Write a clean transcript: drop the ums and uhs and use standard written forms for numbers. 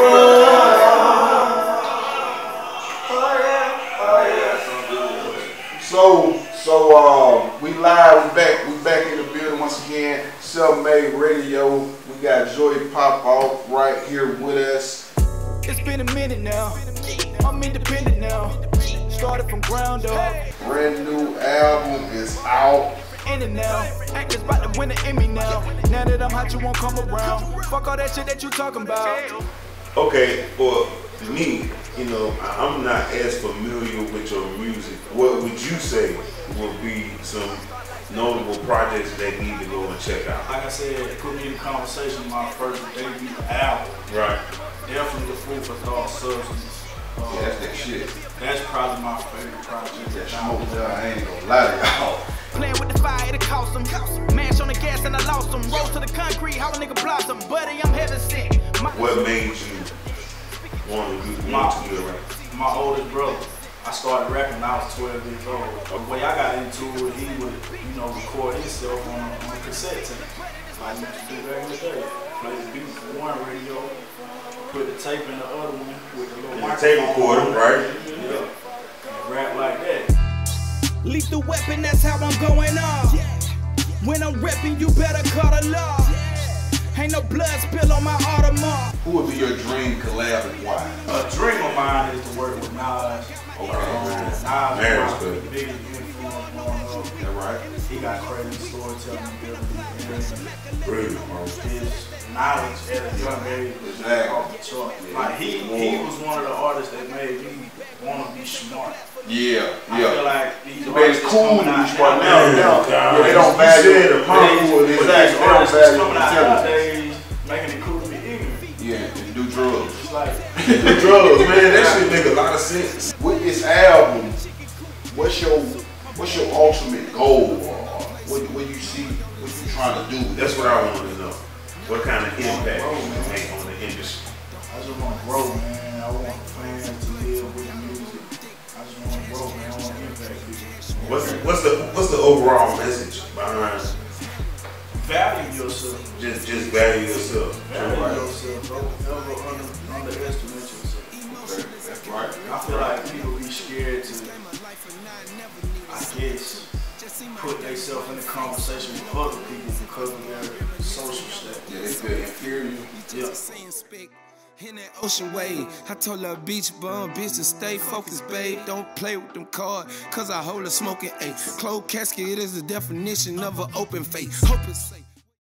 So we live, we back in the building once again. SelfMade Radio. We got Joey PopOff right here with us. It's been a minute now. I'm independent now. Started from ground up. Brand new album is out. In it now. Actors about to win the Emmy now. Now that I'm hot, you won't come around. Fuck all that shit that you talking about. Okay, for me, you know, I'm not as familiar with your music. What would you say would be some notable projects that need to go and check out? Like I said, put me in conversation my first debut album. Right. Definitely the Food for Thought Substance. Yeah, that's that shit. That's probably my favorite project. That smoke, I ain't gonna lie to y'all. Playing with the fire, it cost them. Mash on the gas and I lost them. Rose to the concrete, how a nigga blossom. Buddy, I'm heaven sent. What made you want to do rap? My oldest brother. I started rapping when I was 12 years old. The way I got into it, he would, you know, record himself on a cassette tape. Like we used to do back in the day. Play the beat for one radio, put the tape in the other one with the little microphone. Tape recorder, right? Yeah. And rap like that. Lethal weapon, that's how I'm going on. When I'm repping, you better call the law. Ain't no blood spill on my Audemars. Who would be your dream collab and why? A dream of mine is to work with Nas. Nas is the biggest influence growing up. That right? He got crazy storytelling ability. Really? His knowledge at a young age was off the chart. Like he was one of the artists that made me want to be smart. Yeah, I feel like these it's cool to be smart now. They don't value the powerful. They don't value coming out intelligence. nowadays, making it cool to be ignorant. Yeah, and do drugs. It's like The drugs, man, that shit make a lot of sense. With this album, what's your ultimate goal? What you see? What you trying to do? That's what I want to know. What kind of impact you make on the industry? I just want to grow, man. I want fans to live with the music. I just want to grow, man. I want to impact people. What's the overall message behind? Value yourself. Just value yourself. Value yourself. Don't ever underestimate yourself. That's right. I feel like people be scared to, I guess, put themselves in a conversation with other people because of their social status. Yeah, they feel inferior. Yeah. In that ocean wave, I told her beach bum bitch to stay focused, babe. Don't play with them cards, cause I hold a smoking A. Closed casket is the definition of an open face. Hope it's safe.